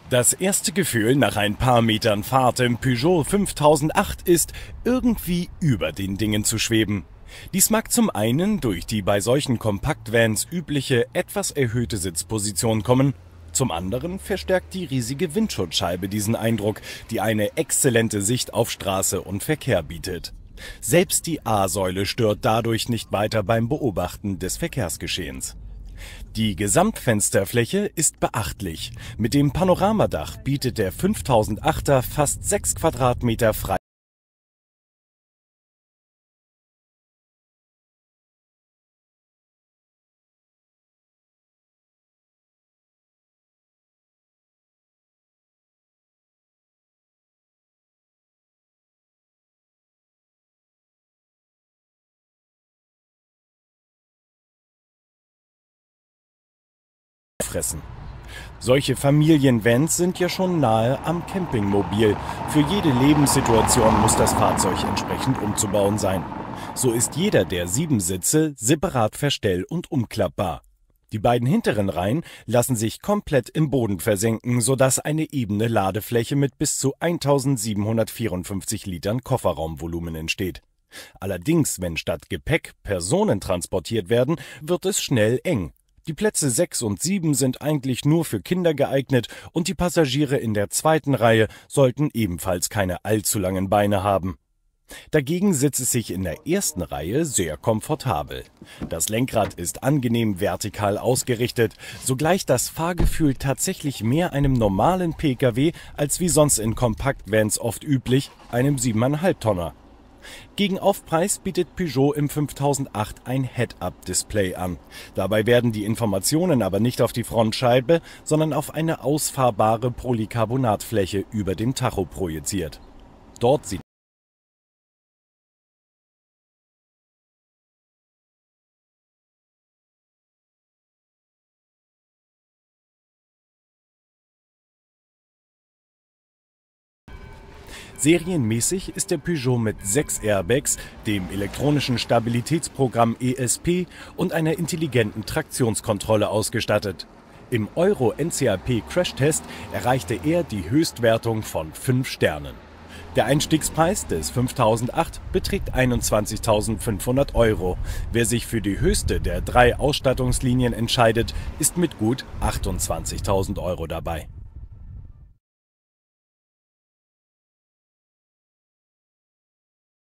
Das erste Gefühl nach ein paar Metern Fahrt im Peugeot 5008 ist, irgendwie über den Dingen zu schweben. Dies mag zum einen durch die bei solchen Kompaktvans übliche, etwas erhöhte Sitzposition kommen. Zum anderen verstärkt die riesige Windschutzscheibe diesen Eindruck, die eine exzellente Sicht auf Straße und Verkehr bietet. Selbst die A-Säule stört dadurch nicht weiter beim Beobachten des Verkehrsgeschehens. Die Gesamtfensterfläche ist beachtlich. Mit dem Panoramadach bietet der 5008er fast 6 Quadratmeter frei. Fressen. Solche Familienvans sind ja schon nahe am Campingmobil. Für jede Lebenssituation muss das Fahrzeug entsprechend umzubauen sein. So ist jeder der 7 Sitze separat verstell- und umklappbar. Die beiden hinteren Reihen lassen sich komplett im Boden versenken, sodass eine ebene Ladefläche mit bis zu 1754 Litern Kofferraumvolumen entsteht. Allerdings, wenn statt Gepäck Personen transportiert werden, wird es schnell eng. Die Plätze 6 und 7 sind eigentlich nur für Kinder geeignet und die Passagiere in der zweiten Reihe sollten ebenfalls keine allzu langen Beine haben. Dagegen sitzt es sich in der ersten Reihe sehr komfortabel. Das Lenkrad ist angenehm vertikal ausgerichtet, so gleicht das Fahrgefühl tatsächlich mehr einem normalen Pkw als wie sonst in Kompaktvans oft üblich, einem 7,5 Tonner. Gegen Aufpreis bietet Peugeot im 5008 ein Head-Up-Display an. Dabei werden die Informationen aber nicht auf die Frontscheibe, sondern auf eine ausfahrbare Polycarbonatfläche über dem Tacho projiziert. Dort sieht Serienmäßig ist der Peugeot mit 6 Airbags, dem elektronischen Stabilitätsprogramm ESP und einer intelligenten Traktionskontrolle ausgestattet. Im Euro NCAP Crashtest erreichte er die Höchstwertung von 5 Sternen. Der Einstiegspreis des 5008 beträgt 21.500 Euro. Wer sich für die höchste der 3 Ausstattungslinien entscheidet, ist mit gut 28.000 Euro dabei.